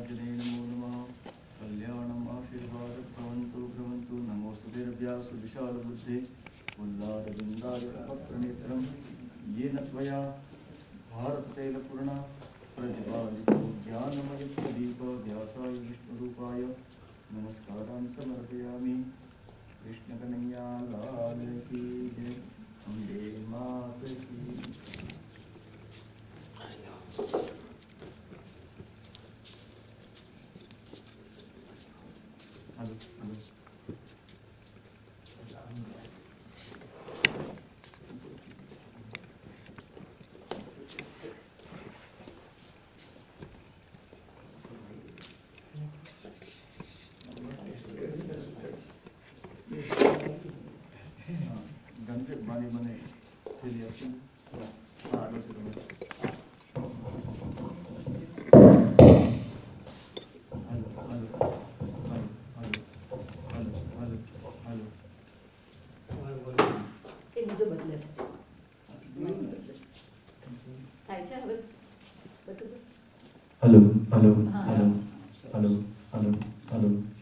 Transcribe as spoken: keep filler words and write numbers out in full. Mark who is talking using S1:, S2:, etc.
S1: नारायणार्जने नमो नमः। कल्याणम् आशीर्वाद भवन्तु भ्रवन्तु। नमोस्तुते व्यास विशाल बुद्धे उल्लारविन्दायकपत्रनेत्रं येन त्वया भारततैलपूर्णा प्रज्वालितो ज्ञानमयप्रदीप व्यासाय विष्णुरूपाय नमस्कारान् समर्पयामि। कृष्णकन्हैया लाल की जय। अम्बे मात की। हेलो हेलो ढंग से बने बने रिएक्शन हाँ आगे से hello hello hello hello hello hello hello
S2: એ બીજો બદલે છે થાય છે હવે બધું
S1: hello hello hello hello hello hello